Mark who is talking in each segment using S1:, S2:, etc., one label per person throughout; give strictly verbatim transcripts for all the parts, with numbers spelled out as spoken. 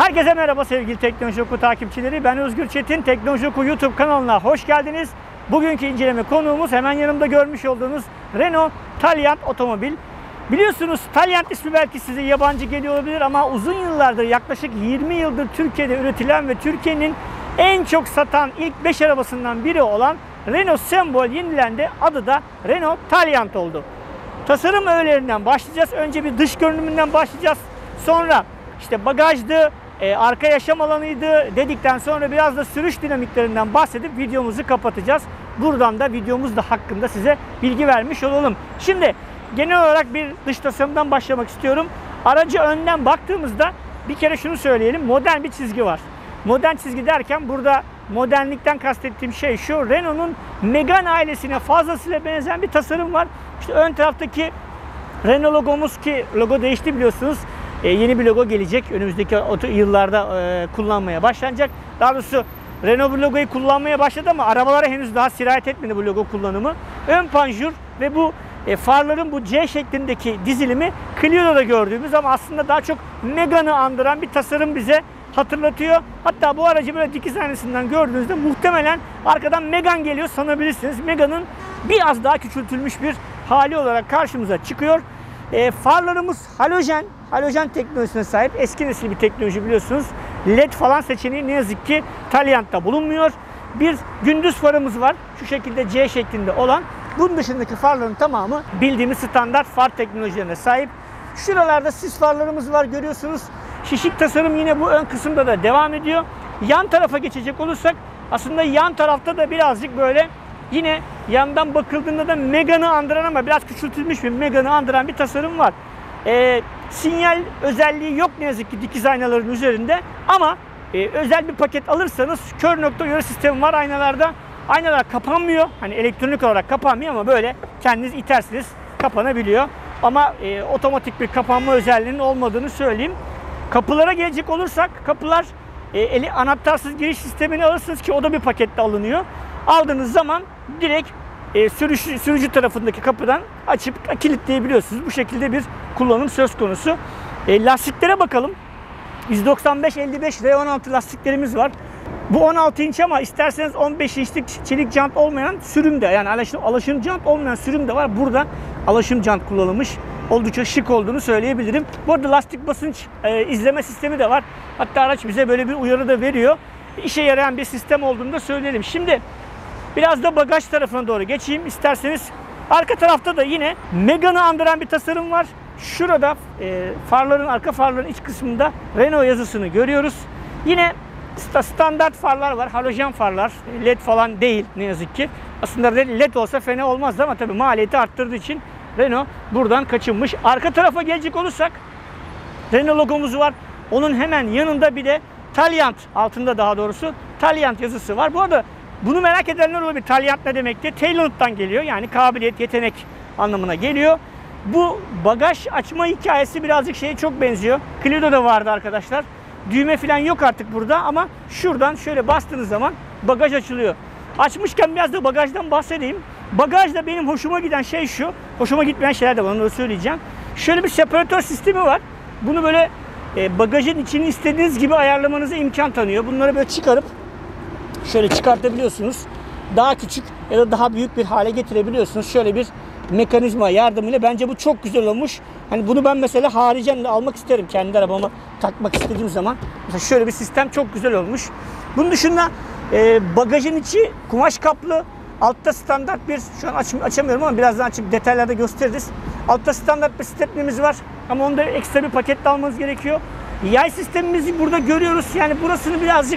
S1: Herkese merhaba sevgili Teknoloji Oku takipçileri. Ben Özgür Çetin. Teknoloji Oku YouTube kanalına hoş geldiniz. Bugünkü inceleme konuğumuz hemen yanımda görmüş olduğunuz Renault Taliant otomobil. Biliyorsunuz Taliant ismi belki size yabancı geliyor olabilir ama uzun yıllardır, yaklaşık yirmi yıldır Türkiye'de üretilen ve Türkiye'nin en çok satan ilk beş arabasından biri olan Renault Sembol yenilendi. Adı da Renault Taliant oldu. Tasarım öğelerinden başlayacağız. Önce bir dış görünümünden başlayacağız. Sonra işte bagajdı, e, arka yaşam alanıydı dedikten sonra biraz da sürüş dinamiklerinden bahsedip videomuzu kapatacağız. Buradan da videomuz da hakkında size bilgi vermiş olalım. Şimdi genel olarak bir dış tasarımdan başlamak istiyorum. Aracı önden baktığımızda bir kere şunu söyleyelim. Modern bir çizgi var. Modern çizgi derken burada modernlikten kastettiğim şey şu: Renault'un Megane ailesine fazlasıyla benzeyen bir tasarım var. İşte ön taraftaki Renault logomuz, ki logo değişti biliyorsunuz. Ee, yeni bir logo gelecek. Önümüzdeki yıllarda e, kullanmaya başlanacak. Daha doğrusu Renault bu logoyu kullanmaya başladı ama arabalara henüz daha sirayet etmedi bu logo kullanımı. Ön panjur ve bu e, farların bu C şeklindeki dizilimi Clio'da gördüğümüz ama aslında daha çok Megane'ı andıran bir tasarım bize hatırlatıyor. Hatta bu aracı böyle dikiz aynasından gördüğünüzde muhtemelen arkadan Megane geliyor sanabilirsiniz. Megane'ın biraz daha küçültülmüş bir hali olarak karşımıza çıkıyor. E, farlarımız halojen, halojen teknolojisine sahip eski nesil bir teknoloji biliyorsunuz. Led falan seçeneği ne yazık ki Taliant'ta bulunmuyor. Bir gündüz farımız var. Şu şekilde C şeklinde olan. Bunun dışındaki farların tamamı bildiğimiz standart far teknolojilerine sahip. Şuralarda sis farlarımız var, görüyorsunuz. Şişik tasarım yine bu ön kısımda da devam ediyor. Yan tarafa geçecek olursak aslında yan tarafta da birazcık böyle yine yandan bakıldığında da Megane'ı andıran ama biraz küçültülmüş bir Megane'ı andıran bir tasarım var. Ee, sinyal özelliği yok ne yazık ki dikiz aynaların üzerinde ama e, özel bir paket alırsanız kör nokta uyarı sistemi var aynalarda. Aynalar kapanmıyor. Hani elektronik olarak kapanmıyor ama böyle kendiniz itersiniz kapanabiliyor. Ama e, otomatik bir kapanma özelliğinin olmadığını söyleyeyim. Kapılara gelecek olursak kapılar e, eli anahtarsız giriş sistemini alırsınız ki o da bir pakette alınıyor. Aldığınız zaman direkt e, sürücü, sürücü tarafındaki kapıdan açıp kilitleyebiliyorsunuz. Bu şekilde bir kullanım söz konusu. E, lastiklere bakalım. yüz doksan beş elli beş R on altı lastiklerimiz var. Bu on altı inç ama isterseniz on beş inçlik çelik jant olmayan sürüm de, yani alaşım, alaşım jant olmayan sürüm de var. Burada alaşım jant kullanılmış. Oldukça şık olduğunu söyleyebilirim. Bu arada lastik basınç e, izleme sistemi de var. Hatta araç bize böyle bir uyarı da veriyor. İşe yarayan bir sistem olduğunu da söyleyelim. Şimdi biraz da bagaj tarafına doğru geçeyim isterseniz. Arka tarafta da yine Megane'ı andıran bir tasarım var. Şurada e, farların, arka farların iç kısmında Renault yazısını görüyoruz. Yine standart farlar var. Halojen farlar. Led falan değil ne yazık ki. Aslında led olsa fena olmazdı ama tabii maliyeti arttırdığı için Renault buradan kaçınmış. Arka tarafa gelecek olursak Renault logomuz var. Onun hemen yanında bir de Taliant, altında daha doğrusu Taliant yazısı var. Bu arada bunu merak edenler olabilir. Taliant ne demekti? Talent'tan geliyor. Yani kabiliyet, yetenek anlamına geliyor. Bu bagaj açma hikayesi birazcık şeye çok benziyor. Clio'da vardı arkadaşlar. Düğme falan yok artık burada ama şuradan şöyle bastığınız zaman bagaj açılıyor. Açmışken biraz da bagajdan bahsedeyim. Bagajda benim hoşuma giden şey şu. Hoşuma gitmeyen şeyler de var, onu söyleyeceğim. Şöyle bir separatör sistemi var. Bunu böyle e, bagajın içini istediğiniz gibi ayarlamanıza imkan tanıyor. Bunları böyle çıkarıp şöyle çıkartabiliyorsunuz. Daha küçük ya da daha büyük bir hale getirebiliyorsunuz. Şöyle bir mekanizma yardımıyla bence bu çok güzel olmuş. Hani bunu ben mesela haricen de almak isterim kendi arabama takmak istediğim zaman. Mesela şöyle bir sistem çok güzel olmuş. Bunun dışında e, bagajın içi kumaş kaplı. Altta standart bir, şu an aç, açamıyorum ama birazdan açıp detaylarda gösteririz. Altta standart bir stepnimiz var ama onu da ekstra bir paketle almanız gerekiyor. Yay sistemimizi burada görüyoruz. Yani burasını birazcık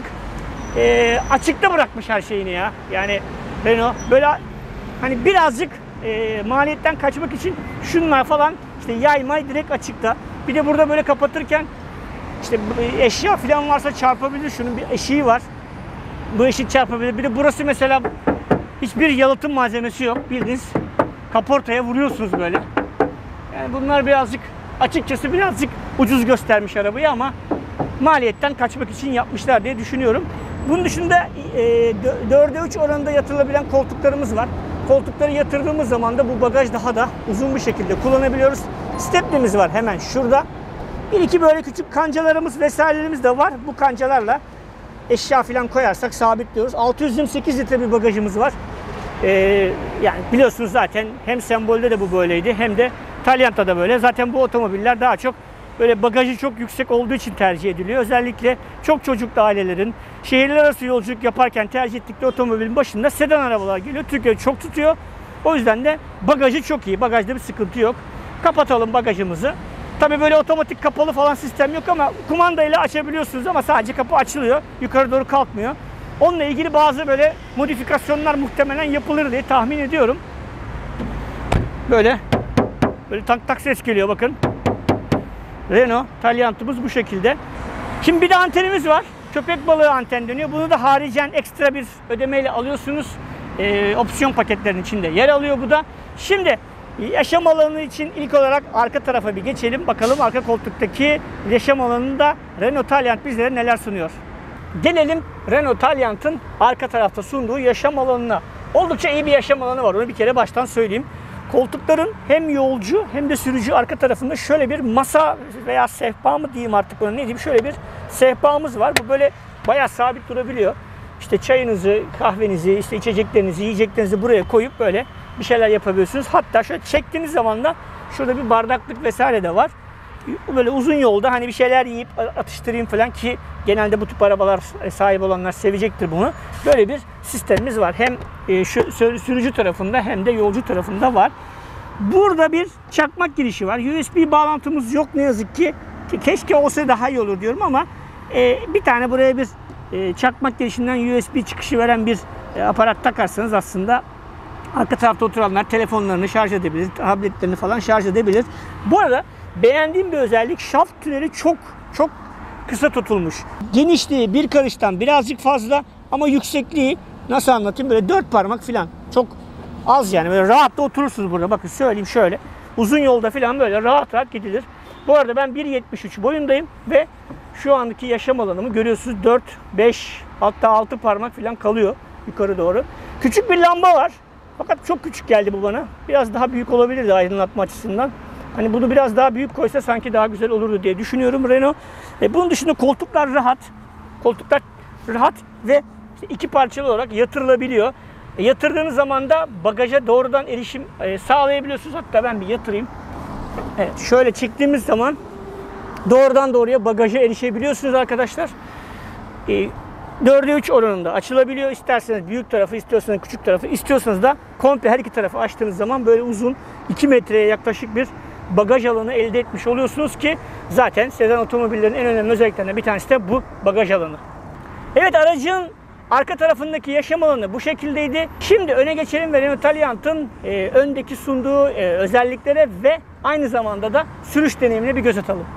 S1: e, açıkta bırakmış her şeyini ya. Yani Renault böyle hani birazcık e, maliyetten kaçmak için şunlar falan işte yay may direkt açıkta. Bir de burada böyle kapatırken işte eşya falan varsa çarpabilir. Şunun bir eşiği var. Bu eşik çarpabilir. Bir de burası mesela hiçbir yalıtım malzemesi yok. Bildiğiniz kaportaya vuruyorsunuz böyle. Yani bunlar birazcık açıkçası birazcık ucuz göstermiş arabayı ama maliyetten kaçmak için yapmışlar diye düşünüyorum. Bunun dışında e, dörde üç oranında yatırılabilen koltuklarımız var. Koltukları yatırdığımız zaman da bu bagaj daha da uzun bir şekilde kullanabiliyoruz. Stepnimiz var hemen şurada. Bir iki böyle küçük kancalarımız vesairelerimiz de var. Bu kancalarla eşya falan koyarsak sabitliyoruz. altı yüz yirmi sekiz litre bir bagajımız var. Ee, yani biliyorsunuz zaten hem sembolde de bu böyleydi hem de Taliant'ta da böyle. Zaten bu otomobiller daha çok böyle bagajı çok yüksek olduğu için tercih ediliyor. Özellikle çok çocuklu ailelerin şehirler arası yolculuk yaparken tercih ettikleri otomobilin başında sedan arabalar geliyor. Türkiye'de çok tutuyor. O yüzden de bagajı çok iyi. Bagajda bir sıkıntı yok. Kapatalım bagajımızı. Tabii böyle otomatik kapalı falan sistem yok ama kumandayla açabiliyorsunuz ama sadece kapı açılıyor. Yukarı doğru kalkmıyor. Onunla ilgili bazı böyle modifikasyonlar muhtemelen yapılır diye tahmin ediyorum. Böyle böyle tak tak ses geliyor bakın. Renault Taliant'ımız bu şekilde. Şimdi bir de antenimiz var. Köpek balığı anten deniyor. Bunu da haricen ekstra bir ödemeyle alıyorsunuz. Ee, opsiyon paketlerin içinde yer alıyor bu da. Şimdi yaşam alanı için ilk olarak arka tarafa bir geçelim. Bakalım arka koltuktaki yaşam alanında Renault Taliant bizlere neler sunuyor. Gelelim Renault Taliant'ın arka tarafta sunduğu yaşam alanına. Oldukça iyi bir yaşam alanı var. Onu bir kere baştan söyleyeyim. Koltukların hem yolcu hem de sürücü arka tarafında şöyle bir masa veya sehpa mı diyeyim artık ona ne diyeyim, şöyle bir sehpamız var. Bu böyle bayağı sabit durabiliyor. İşte çayınızı, kahvenizi, işte içeceklerinizi, yiyeceklerinizi buraya koyup böyle bir şeyler yapabiliyorsunuz. Hatta şöyle çektiğiniz zaman da şurada bir bardaklık vesaire de var. Böyle uzun yolda hani bir şeyler yiyip atıştırayım falan ki genelde bu tip arabalar sahip olanlar sevecektir bunu. Böyle bir sistemimiz var. Hem şu sürücü tarafında hem de yolcu tarafında var. Burada bir çakmak girişi var. U S B bağlantımız yok ne yazık ki. Keşke olsa daha iyi olur diyorum ama bir tane buraya bir çakmak girişinden U S B çıkışı veren bir aparat takarsanız aslında arka tarafta oturanlar telefonlarını şarj edebilir, tabletlerini falan şarj edebilir. Bu arada beğendiğim bir özellik, şaft tüneli çok çok kısa tutulmuş. Genişliği bir karıştan birazcık fazla ama yüksekliği nasıl anlatayım, böyle dört parmak falan. Çok az yani, böyle rahat da oturursunuz burada. Bakın söyleyeyim şöyle. Uzun yolda falan böyle rahat rahat gidilir. Bu arada ben bir yetmiş üç boyundayım ve şu andaki yaşam alanımı görüyorsunuz, dört, beş hatta altı parmak falan kalıyor yukarı doğru. Küçük bir lamba var. Fakat çok küçük geldi bu bana. Biraz daha büyük olabilirdi aydınlatma açısından. Hani bunu biraz daha büyük koysa sanki daha güzel olurdu diye düşünüyorum Renault. E bunun dışında koltuklar rahat. Koltuklar rahat ve işte iki parçalı olarak yatırılabiliyor. E yatırdığınız zaman da bagaja doğrudan erişim e, sağlayabiliyorsunuz. Hatta ben bir yatırayım. Evet, şöyle çektiğimiz zaman doğrudan doğruya bagaja erişebiliyorsunuz arkadaşlar. E, dörde üç oranında açılabiliyor. İsterseniz büyük tarafı, istiyorsanız küçük tarafı, istiyorsanız da komple her iki tarafı açtığınız zaman böyle uzun iki metreye yaklaşık bir bagaj alanı elde etmiş oluyorsunuz ki zaten sedan otomobillerin en önemli özelliklerinden bir tanesi de bu bagaj alanı. Evet, aracın arka tarafındaki yaşam alanı bu şekildeydi. Şimdi öne geçelim ve Renault Taliant'ın e, öndeki sunduğu e, özelliklere ve aynı zamanda da sürüş deneyimine bir göz atalım.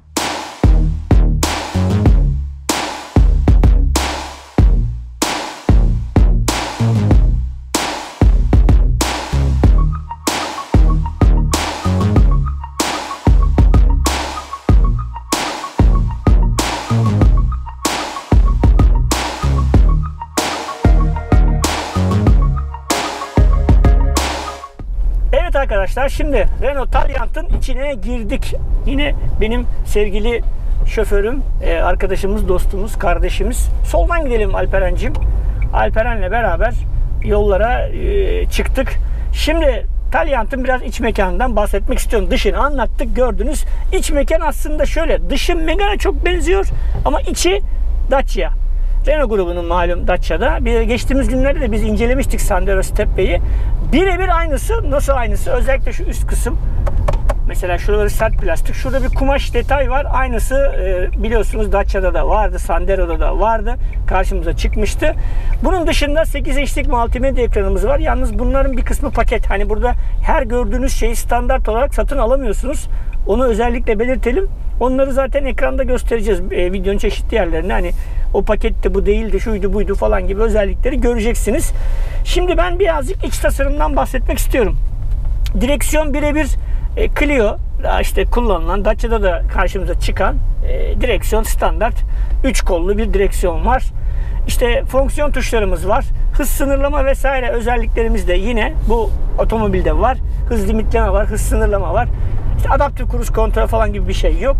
S1: Arkadaşlar şimdi Renault Taliant'ın içine girdik. Yine benim sevgili şoförüm, arkadaşımız, dostumuz, kardeşimiz. Soldan gidelim Alperen'cim. Alperen'le beraber yollara çıktık. Şimdi Taliant'ın biraz iç mekanından bahsetmek istiyorum. Dışını anlattık, gördünüz. İç mekan aslında şöyle. Dışı Megane'a çok benziyor ama içi Dacia. Renault grubunun malum Dacia'da. Bir geçtiğimiz günlerde de biz incelemiştik Sandero Stepway'i. Birebir aynısı. Nasıl aynısı? Özellikle şu üst kısım. Mesela şuraları sert plastik. Şurada bir kumaş detay var. Aynısı e, biliyorsunuz Dacia'da da vardı. Sandero'da da vardı. Karşımıza çıkmıştı. Bunun dışında sekiz inçlik multimedya ekranımız var. Yalnız bunların bir kısmı paket. Hani burada her gördüğünüz şeyi standart olarak satın alamıyorsunuz. Onu özellikle belirtelim. Onları zaten ekranda göstereceğiz. E, videonun çeşitli yerlerinde. Hani o pakette bu değildi, şuydu, buydu falan gibi özellikleri göreceksiniz. Şimdi ben birazcık iç tasarımdan bahsetmek istiyorum. Direksiyon birebir e, Clio, işte kullanılan Dacia'da da karşımıza çıkan e, direksiyon standart üç kollu bir direksiyon var. İşte fonksiyon tuşlarımız var. Hız sınırlama vesaire özelliklerimiz de yine bu otomobilde var. Hız limitleme var, hız sınırlama var. İşte adaptif cruise kontrol falan gibi bir şey yok.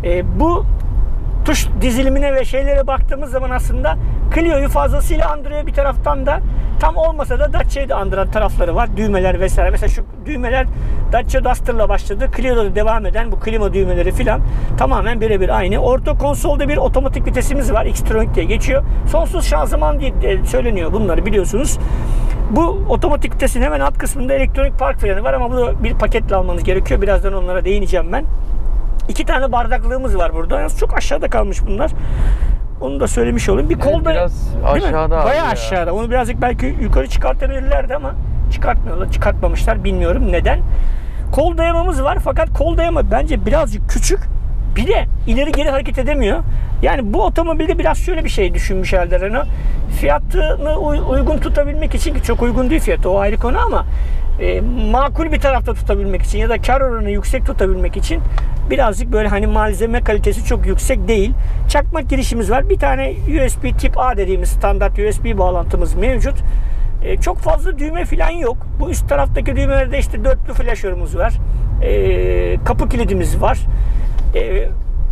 S1: E, bu tuş dizilimine ve şeylere baktığımız zaman aslında Clio'yu fazlasıyla andırıyor. Bir taraftan da tam olmasa da Dacia'yı da andıran tarafları var. Düğmeler vesaire. Mesela şu düğmeler Dacia Duster'la başladı. Clio'da da devam eden bu klima düğmeleri filan tamamen birebir aynı. Orta konsolda bir otomatik vitesimiz var. Xtronic diye geçiyor. Sonsuz şanzıman diye söyleniyor. Bunları biliyorsunuz. Bu otomatik vitesin hemen alt kısmında elektronik park freni var ama bu bir paketle almanız gerekiyor. Birazdan onlara değineceğim ben. İki tane bardaklığımız var burada. Yalnız çok aşağıda kalmış bunlar. Onu da söylemiş olayım. Bir kolda
S2: evet, biraz aşağıda.
S1: Bayağı aşağıda. Onu birazcık belki yukarı çıkartabilirlerdi ama çıkartmıyorlar. Çıkartmamışlar. Bilmiyorum neden. Kol dayamamız var fakat kol dayama bence birazcık küçük. Bir de ileri geri hareket edemiyor. Yani bu otomobilde biraz şöyle bir şey düşünmüş herhalde Renault. Fiyatını uygun tutabilmek için, ki çok uygun değil fiyatı, o ayrı konu, ama e, makul bir tarafta tutabilmek için ya da kar oranı yüksek tutabilmek için birazcık böyle hani malzeme kalitesi çok yüksek değil. Çakmak girişimiz var. Bir tane U S B tip A dediğimiz standart U S B bağlantımız mevcut. E, çok fazla düğme falan yok. Bu üst taraftaki düğmelerde işte dörtlü flaşörümüz var. E, kapı kilidimiz var. E,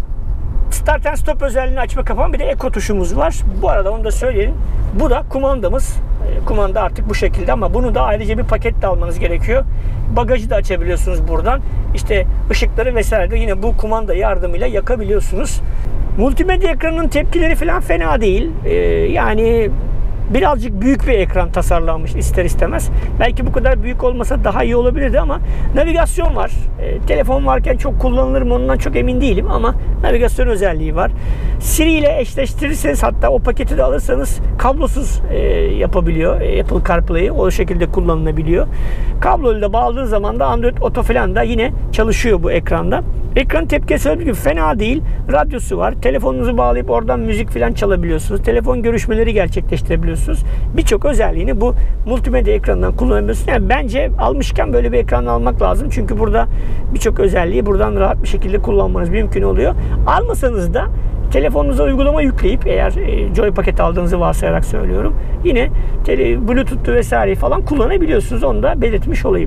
S1: Start and Stop özelliğini açma kapan, bir de Eco tuşumuz var. Bu arada onu da söyleyelim. Bu da kumandamız. E, kumanda artık bu şekilde ama bunu da ayrıca bir paketle almanız gerekiyor. Bagajı da açabiliyorsunuz buradan. İşte ışıkları vesaire de yine bu kumanda yardımıyla yakabiliyorsunuz. Multimedya ekranının tepkileri falan fena değil. E, yani birazcık büyük bir ekran tasarlanmış ister istemez. Belki bu kadar büyük olmasa daha iyi olabilirdi ama navigasyon var. E, telefon varken çok kullanılır mı ondan çok emin değilim ama navigasyon özelliği var. Siri ile eşleştirirseniz, hatta o paketi de alırsanız kablosuz e, yapabiliyor. E, Apple CarPlay'i o şekilde kullanılabiliyor. Kablolu da bağladığınız zaman da Android Auto falan da yine çalışıyor bu ekranda. Ekran tepkisi öyle gibi fena değil. Radyosu var. Telefonunuzu bağlayıp oradan müzik falan çalabiliyorsunuz. Telefon görüşmeleri gerçekleştirebiliyorsunuz. Birçok özelliğini bu multimedya ekranından kullanabiliyorsunuz. Yani bence almışken böyle bir ekran almak lazım. Çünkü burada birçok özelliği buradan rahat bir şekilde kullanmanız mümkün oluyor. Almasanız da telefonunuza uygulama yükleyip, eğer Joy paket aldığınızı varsayarak söylüyorum, yine Bluetooth'u vesaire falan kullanabiliyorsunuz. Onu da belirtmiş olayım.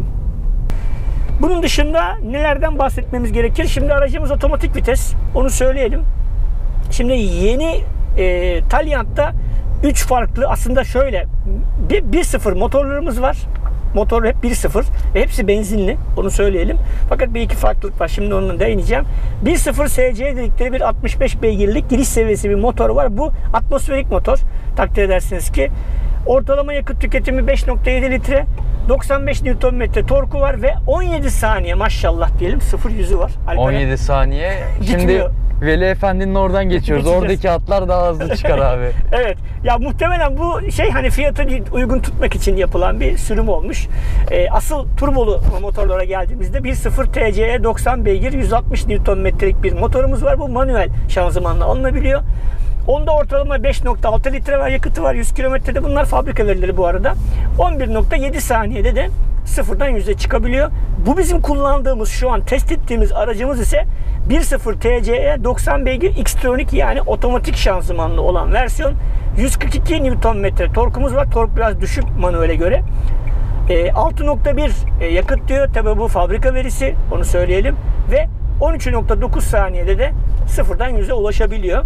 S1: Bunun dışında nelerden bahsetmemiz gerekir? Şimdi aracımız otomatik vites. Onu söyleyelim. Şimdi yeni e, Taliant'ta üç farklı, aslında şöyle bir sıfır motorlarımız var. Motor hep bir sıfır ve hepsi benzinli. Onu söyleyelim. Fakat bir iki farklılık var. Şimdi onunla değineceğim. bir sıfır S C dedikleri bir altmış beş beygirlik giriş seviyesi bir motor var. Bu atmosferik motor. Takdir edersiniz ki ortalama yakıt tüketimi beş nokta yedi litre. doksan beş Newton metre torku var ve on yedi saniye maşallah diyelim, sıfır yüzü var. Alperen.
S2: on yedi saniye. Şimdi Veli Efendi'nin oradan geçiyoruz.
S1: Geçeceğiz.
S2: Oradaki atlar daha hızlı çıkar abi.
S1: Evet. Ya muhtemelen bu şey hani fiyatı uygun tutmak için yapılan bir sürüm olmuş. Ee, asıl turbolu motorlara geldiğimizde bir sıfır T C E doksan beygir yüz altmış Newton metrelik bir motorumuz var. Bu manuel şanzımanla alınabiliyor. Onda ortalama beş nokta altı litre var, yakıtı var yüz kilometrede. Bunlar fabrika verileri bu arada. on bir nokta yedi saniyede de sıfırdan yüze çıkabiliyor. Bu bizim kullandığımız, şu an test ettiğimiz aracımız ise bir sıfır T C E doksan beygir Xtronic, yani otomatik şanzımanlı olan versiyon. yüz kırk iki Newton metre torkumuz var. Tork biraz düşük manuele göre. E, altı nokta bir yakıt diyor. Tabi bu fabrika verisi, onu söyleyelim. Ve on üç nokta dokuz saniyede de sıfırdan yüze ulaşabiliyor.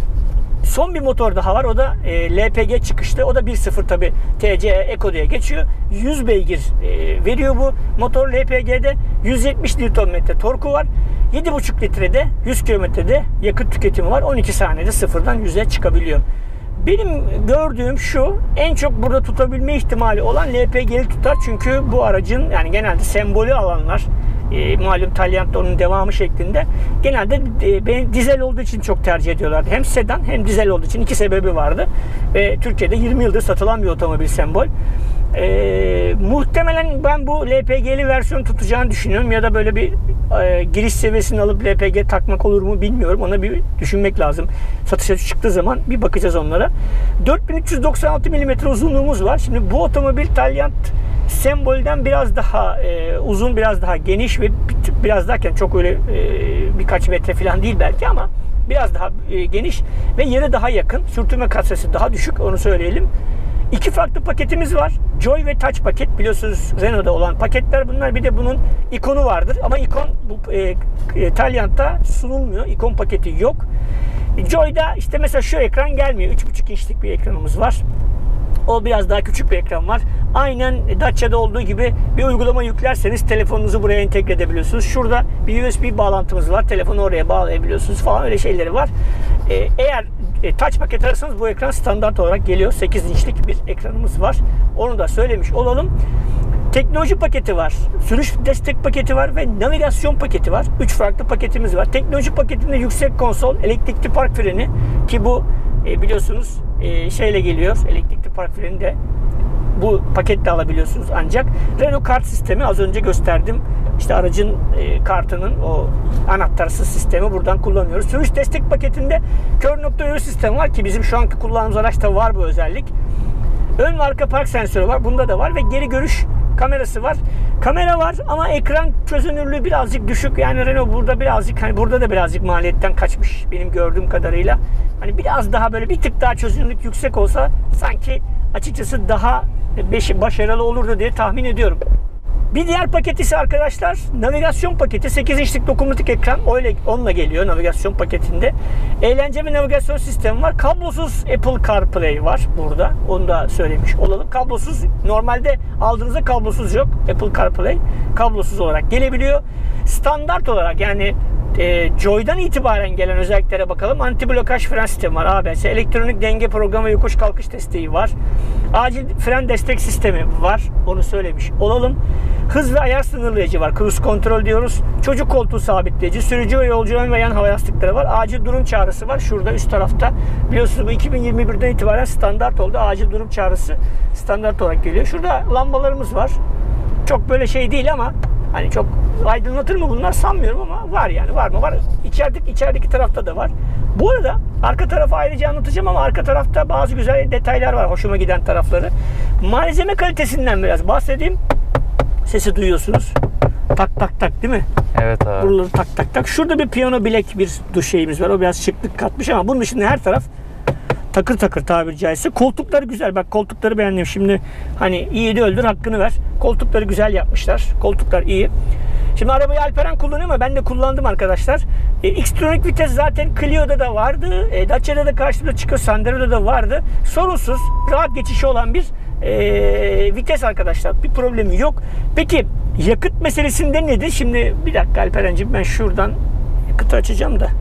S1: Son bir motor daha var. O da e, L P G çıkışlı. O da bir sıfır tabi T C E Eco diye geçiyor. yüz beygir e, veriyor bu motor. L P G'de yüz yetmiş Newton metre torku var. yedi buçuk litrede yüz kilometrede yakıt tüketimi var. on iki saniyede sıfırdan yüze çıkabiliyor. Benim gördüğüm şu, en çok burada tutabilme ihtimali olan L P G'li tutar. Çünkü bu aracın yani genelde sembolü alanlar, E, malum Taliant onun devamı şeklinde genelde e, ben, dizel olduğu için çok tercih ediyorlardı. Hem sedan hem dizel olduğu için iki sebebi vardı. Ve Türkiye'de yirmi yıldır satılan bir otomobil sembol. E, muhtemelen ben bu L P G'li versiyon tutacağını düşünüyorum ya da böyle bir e, giriş seviyesini alıp L P G takmak olur mu bilmiyorum. Ona bir düşünmek lazım. Satışa çıktığı zaman bir bakacağız onlara. dört bin üç yüz doksan altı milimetre uzunluğumuz var. Şimdi bu otomobil Taliant sembolden biraz daha e, uzun, biraz daha geniş ve biraz derken çok öyle e, birkaç metre falan değil belki ama biraz daha e, geniş ve yere daha yakın. Sürtünme katsayısı daha düşük, onu söyleyelim. İki farklı paketimiz var. Joy ve Touch paket. Biliyorsunuz Renault'da olan paketler bunlar. Bir de bunun ikonu vardır. Ama ikon bu e, e, Taliant'ta sunulmuyor. İkon paketi yok. Joy'da işte mesela şu ekran gelmiyor. üç buçuk inçlik bir ekranımız var. O biraz daha küçük bir ekran var. Aynen Dacia'da olduğu gibi bir uygulama yüklerseniz telefonunuzu buraya entegre edebiliyorsunuz. Şurada bir U S B bağlantımız var. Telefonu oraya bağlayabiliyorsunuz falan, öyle şeyleri var. Ee, eğer e, touch paket ararsanız bu ekran standart olarak geliyor. sekiz inçlik bir ekranımız var. Onu da söylemiş olalım. Teknoloji paketi var, sürüş destek paketi var ve navigasyon paketi var. Üç farklı paketimiz var. Teknoloji paketinde yüksek konsol, elektrikli park freni ki bu e, biliyorsunuz e, şeyle geliyor. Elektrikli park freni de bu paketle alabiliyorsunuz ancak. Renault kart sistemi az önce gösterdim. İşte aracın e, kartının o anahtarsız sistemi buradan kullanıyoruz. Sürüş destek paketinde kör nokta uyarı sistemi var ki bizim şu anki kullandığımız araçta var bu özellik. Ön ve arka park sensörü var. Bunda da var ve geri görüş kamerası var. Kamera var ama ekran çözünürlüğü birazcık düşük. Yani Renault burada birazcık, hani burada da birazcık maliyetten kaçmış benim gördüğüm kadarıyla. Hani biraz daha böyle bir tık daha çözünürlük yüksek olsa sanki açıkçası daha başarılı olurdu diye tahmin ediyorum. Bir diğer paket ise arkadaşlar navigasyon paketi. sekiz inçlik dokunmatik ekran öyle, onunla geliyor navigasyon paketinde. Eğlence ve navigasyon sistemi var. Kablosuz Apple CarPlay var burada. Onu da söylemiş olalım. Kablosuz, normalde aldığınızda kablosuz yok. Apple CarPlay kablosuz olarak gelebiliyor. Standart olarak yani e, Joy'dan itibaren gelen özelliklere bakalım. Anti blokaj fren sistemi var. A B S, elektronik denge programı, yokuş kalkış desteği var. Acil fren destek sistemi var. Onu söylemiş olalım. Hız ve ayar sınırlayıcı var. Cruise kontrol diyoruz. Çocuk koltuğu sabitleyici, sürücü ve yolcu ön ve yan hava yastıkları var. Acil durum çağrısı var. Şurada üst tarafta. Biliyorsunuz bu iki bin yirmi birden itibaren standart oldu. Acil durum çağrısı standart olarak geliyor. Şurada lambalarımız var. Çok böyle şey değil ama hani çok aydınlatır mı bunlar sanmıyorum ama var yani. Var mı? Var. İçerideki, içerideki tarafta da var. Bu arada arka tarafı ayrıca anlatacağım ama arka tarafta bazı güzel detaylar var. Hoşuma giden tarafları. Malzeme kalitesinden biraz bahsedeyim. Sesi duyuyorsunuz. Tak tak tak değil mi?
S2: Evet abi.
S1: Buraları tak tak tak. Şurada bir piyano bilek bir duş şeyimiz var. O biraz şıklık katmış ama bunun dışında her taraf takır takır tabiri caizse. Koltukları güzel. Bak koltukları beğendim. Şimdi hani iyi de öldür hakkını ver. Koltukları güzel yapmışlar. Koltuklar iyi. Şimdi arabayı Alperen kullanıyor ama ben de kullandım arkadaşlar. E, Xtronic vites zaten Clio'da da vardı. E, Dacia'da da karşımıza çıkıyor. Sandero'da da vardı. Sorunsuz, rahat geçişi olan bir e, vites arkadaşlar. Bir problemi yok. Peki yakıt meselesinde nedir? Şimdi bir dakika Alperen'cim, ben şuradan yakıtı açacağım da.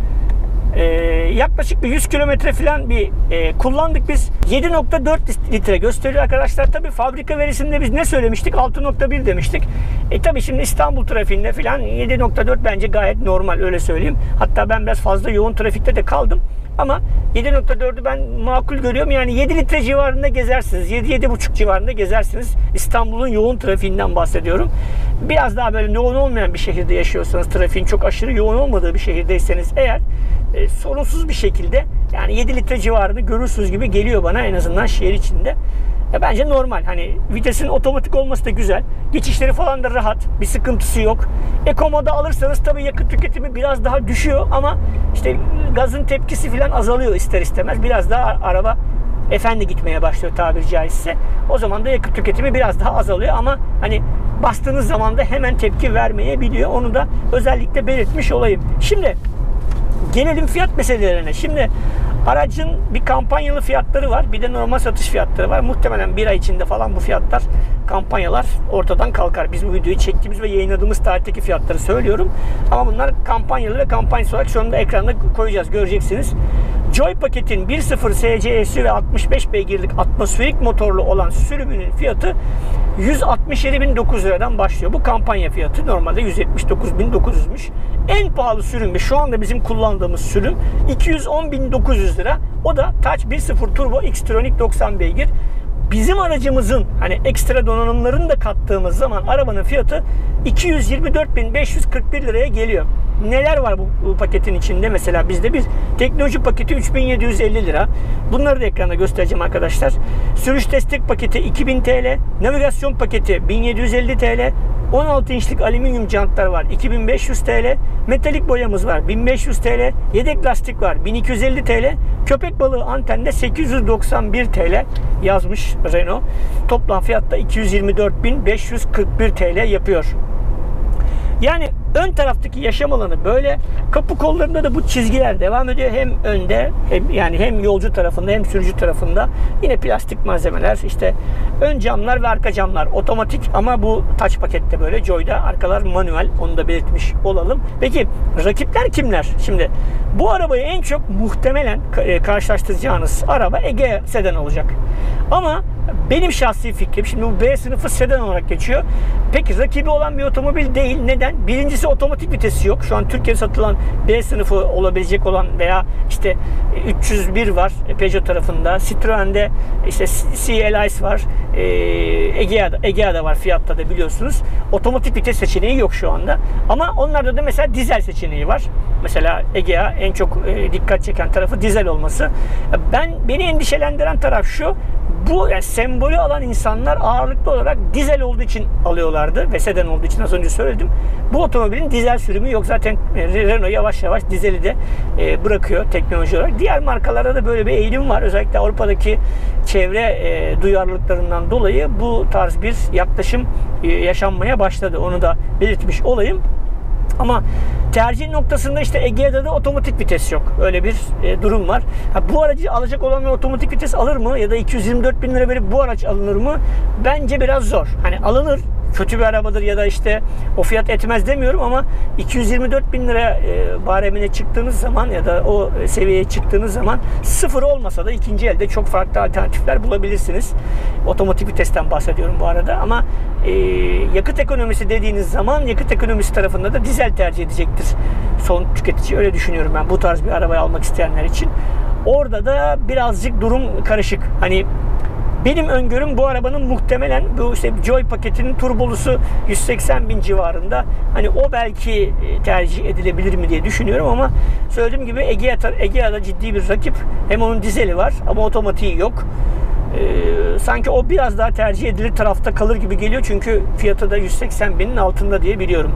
S1: Ee, yaklaşık bir yüz kilometre falan bir e, kullandık biz. yedi nokta dört litre gösteriyor arkadaşlar. Tabi fabrika verisinde biz ne söylemiştik? altı nokta bir demiştik. E tabi şimdi İstanbul trafiğinde falan yedi nokta dört bence gayet normal, öyle söyleyeyim. Hatta ben biraz fazla yoğun trafikte de kaldım. Ama yedi nokta dördü ben makul görüyorum. Yani yedi litre civarında gezersiniz. yedi yedi buçuk civarında gezersiniz. İstanbul'un yoğun trafiğinden bahsediyorum. Biraz daha böyle yoğun olmayan bir şehirde yaşıyorsanız, trafiğin çok aşırı yoğun olmadığı bir şehirdeyseniz eğer e, sorunsuz bir şekilde yani yedi litre civarında görürsünüz gibi geliyor bana, en azından şehir içinde. Ya bence normal. Hani vitesin otomatik olması da güzel. Geçişleri falan da rahat. Bir sıkıntısı yok. Eco moda alırsanız tabii yakıt tüketimi biraz daha düşüyor ama işte gazın tepkisi falan azalıyor ister istemez. Biraz daha araba efendi gitmeye başlıyor tabiri caizse. O zaman da yakıt tüketimi biraz daha azalıyor ama hani bastığınız zaman da hemen tepki vermeyebiliyor. Onu da özellikle belirtmiş olayım. Şimdi gelelim fiyat meselelerine. Şimdi aracın bir kampanyalı fiyatları var. Bir de normal satış fiyatları var. Muhtemelen bir ay içinde falan bu fiyatlar, kampanyalar ortadan kalkar. Biz bu videoyu çektiğimiz ve yayınladığımız tarihteki fiyatları söylüyorum. Ama bunlar kampanyalı ve kampanyası olarak şu anda ekranda koyacağız. Göreceksiniz. Joy paketin bir nokta sıfır S C S'i ve altmış beş beygirlik atmosferik motorlu olan sürümünün fiyatı yüz altmış yedi bin dokuz yüz liradan başlıyor. Bu kampanya fiyatı. Normalde yüz yetmiş dokuz bin dokuz yüzmüş. En pahalı sürüm ve şu anda bizim kullandığımız sürüm iki yüz on bin dokuz yüz lira. O da Touch bir nokta sıfır Turbo Xtronic doksan beygir. Bizim aracımızın hani ekstra donanımlarını da kattığımız zaman arabanın fiyatı iki yüz yirmi dört bin beş yüz kırk bir liraya geliyor. neler var bu, bu paketin içinde? Mesela bizde bir teknoloji paketi üç bin yedi yüz elli lira. Bunları da ekranda göstereceğim arkadaşlar. Sürüş destek paketi iki bin TL. Navigasyon paketi bin yedi yüz elli TL. on altı inçlik alüminyum jantlar var iki bin beş yüz TL. Metalik boyamız var bin beş yüz TL. Yedek lastik var bin iki yüz elli TL. Köpek balığı antende sekiz yüz doksan bir TL yazmış Renault. Toplam fiyatta iki yüz yirmi dört bin beş yüz kırk bir TL yapıyor. Yani ön taraftaki yaşam alanı böyle. Kapı kollarında da bu çizgiler devam ediyor. Hem önde hem yani hem yolcu tarafında hem sürücü tarafında yine plastik malzemeler. İşte ön camlar ve arka camlar otomatik ama bu touch pakette böyle. Joy'da arkalar manuel. Onu da belirtmiş olalım. Peki rakipler kimler? Şimdi bu arabayı en çok muhtemelen karşılaştıracağınız araba Egea sedan olacak. Ama benim şahsi fikrim, şimdi bu B sınıfı sedan olarak geçiyor. Peki rakibi olan bir otomobil değil. Neden? Birincisi otomatik vitesi yok. Şu an Türkiye'de satılan B sınıfı olabilecek olan veya işte üç yüz bir var Peugeot tarafında. Citroen'de işte C L S var. Egea'da, Egea'da var, Fiat'ta da biliyorsunuz. Otomatik vites seçeneği yok şu anda. Ama onlarda da mesela dizel seçeneği var. Mesela Egea en çok dikkat çeken tarafı dizel olması. Ben beni endişelendiren taraf şu. Bu yani sembolü alan insanlar ağırlıklı olarak dizel olduğu için alıyorlardı ve sedan olduğu için az önce söyledim. Bu otomobilin dizel sürümü yok. Zaten Renault yavaş yavaş dizeli de e, bırakıyor teknoloji olarak. Diğer markalarda da böyle bir eğilim var. Özellikle Avrupa'daki çevre e, duyarlılıklarından dolayı bu tarz bir yaklaşım e, yaşanmaya başladı. Onu da belirtmiş olayım. Ama tercih noktasında işte Egea'da da otomatik vites yok. Öyle bir e, durum var. Ha, bu aracı alacak olanlar otomatik vites alır mı? Ya da iki yüz yirmi dört bin lira verip bu araç alınır mı? Bence biraz zor. Hani alınır. Kötü bir arabadır ya da işte o fiyat etmez demiyorum ama iki yüz yirmi dört bin lira e, baremine çıktığınız zaman ya da o seviyeye çıktığınız zaman sıfır olmasa da ikinci elde çok farklı alternatifler bulabilirsiniz. Otomatik vitesten bahsediyorum bu arada ama e, yakıt ekonomisi dediğiniz zaman yakıt ekonomisi tarafında da dizel tercih edecektir son tüketici. Öyle düşünüyorum ben bu tarz bir arabayı almak isteyenler için. Orada da birazcık durum karışık. Hani benim öngörüm bu arabanın muhtemelen bu işte Joy paketinin turbolusu yüz seksen bin civarında. Hani o belki tercih edilebilir mi diye düşünüyorum ama söylediğim gibi Egea, Egea'da ciddi bir rakip. Hem onun dizeli var ama otomatiği yok. Ee, sanki o biraz daha tercih edilir tarafta kalır gibi geliyor. Çünkü fiyatı da yüz seksen binin altında diye biliyorum.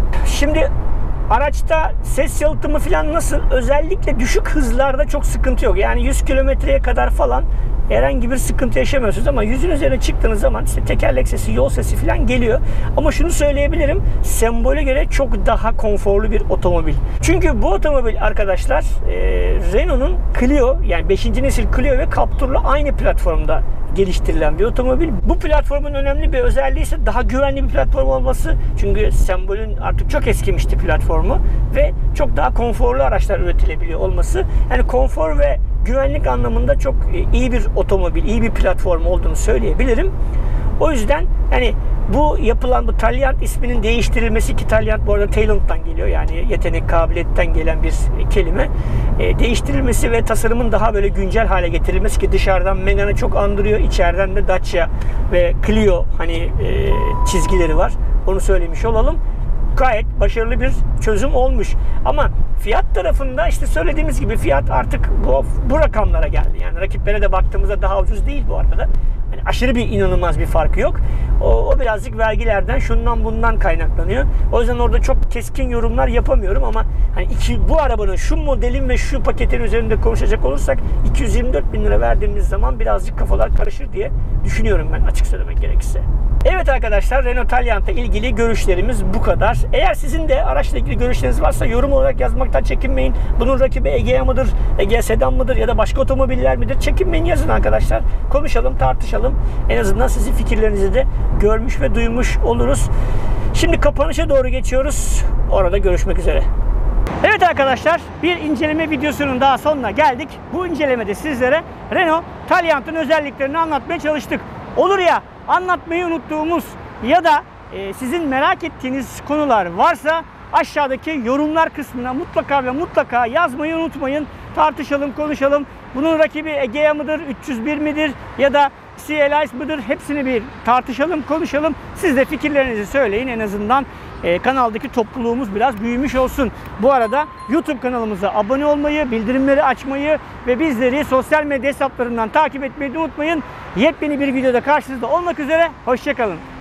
S1: Şimdi araçta ses yalıtımı falan nasıl? Özellikle düşük hızlarda çok sıkıntı yok. Yani yüz kilometreye kadar falan herhangi bir sıkıntı yaşamıyorsunuz ama yüzün üzerine çıktığınız zaman işte tekerlek sesi, yol sesi falan geliyor. Ama şunu söyleyebilirim, sembole göre çok daha konforlu bir otomobil. Çünkü bu otomobil arkadaşlar e, Renault'un Clio yani beşinci nesil Clio ve Captur'la aynı platformda geliştirilen bir otomobil. Bu platformun önemli bir özelliği ise daha güvenli bir platform olması. Çünkü sembolün artık çok eskimişti platformu ve çok daha konforlu araçlar üretilebiliyor olması. Yani konfor ve güvenlik anlamında çok iyi bir otomobil, iyi bir platform olduğunu söyleyebilirim. O yüzden yani bu yapılan bu Taliant isminin değiştirilmesi ki Taliant bu arada Talent'tan geliyor yani yetenek, kabiliyetten gelen bir kelime. E, değiştirilmesi ve tasarımın daha böyle güncel hale getirilmesi ki dışarıdan Megane'ı çok andırıyor. İçeriden de Dacia ve Clio hani e, çizgileri var. Onu söylemiş olalım. Gayet başarılı bir çözüm olmuş. Ama fiyat tarafında işte söylediğimiz gibi fiyat artık bu, bu rakamlara geldi. Yani rakiplere de baktığımızda daha ucuz değil bu arada. Yani aşırı bir inanılmaz bir farkı yok. O, o birazcık vergilerden şundan bundan kaynaklanıyor. O yüzden orada çok keskin yorumlar yapamıyorum ama hani iki, bu arabanın şu modelin ve şu paketin üzerinde konuşacak olursak iki yüz yirmi dört bin lira verdiğimiz zaman birazcık kafalar karışır diye düşünüyorum ben açık söylemek gerekirse. Evet arkadaşlar, Renault Taliant'la ilgili görüşlerimiz bu kadar. Eğer sizin de araçla ilgili görüşleriniz varsa yorum olarak yazmaktan çekinmeyin. Bunun rakibi Egea mıdır, Egea sedan mıdır ya da başka otomobiller midir? Çekinmeyin, yazın arkadaşlar. Konuşalım, tartışalım. En azından sizin fikirlerinizi de görmüş ve duymuş oluruz. Şimdi kapanışa doğru geçiyoruz. Orada görüşmek üzere. Evet arkadaşlar, bir inceleme videosunun daha sonuna geldik. Bu incelemede sizlere Renault Taliant'ın özelliklerini anlatmaya çalıştık. Olur ya anlatmayı unuttuğumuz ya da e, sizin merak ettiğiniz konular varsa aşağıdaki yorumlar kısmına mutlaka ve mutlaka yazmayı unutmayın. Tartışalım, konuşalım. Bunun rakibi Egea mıdır, üç yüz bir midir ya da C L S mıdır? Hepsini bir tartışalım, konuşalım. Siz de fikirlerinizi söyleyin. En azından e, kanaldaki topluluğumuz biraz büyümüş olsun. Bu arada YouTube kanalımıza abone olmayı, bildirimleri açmayı ve bizleri sosyal medya hesaplarından takip etmeyi de unutmayın. Yepyeni bir videoda karşınızda olmak üzere. Hoşça kalın.